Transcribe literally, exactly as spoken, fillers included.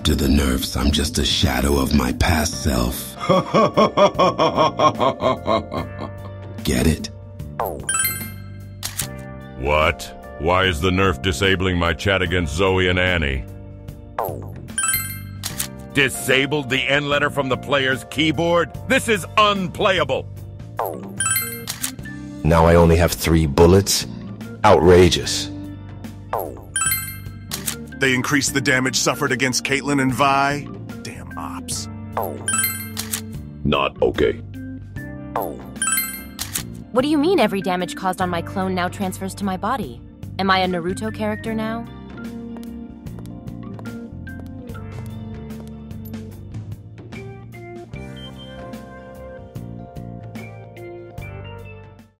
After the nerfs, I'm just a shadow of my past self. Get it? What? Why is the nerf disabling my chat against Zoe and Annie? Disabled the N letter from the player's keyboard? This is unplayable! Now I only have three bullets? Outrageous. They increased the damage suffered against Caitlyn and Vi? Damn ops. Not okay. What do you mean every damage caused on my clone now transfers to my body? Am I a Naruto character now?